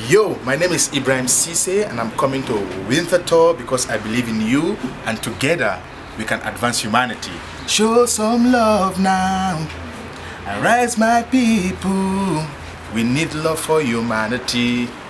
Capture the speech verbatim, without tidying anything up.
Yo, my name is Ibrahim Ceesay and I'm coming to Winterthur because I believe in you and together we can advance humanity. Show some love now. Arise my people. We need love for humanity.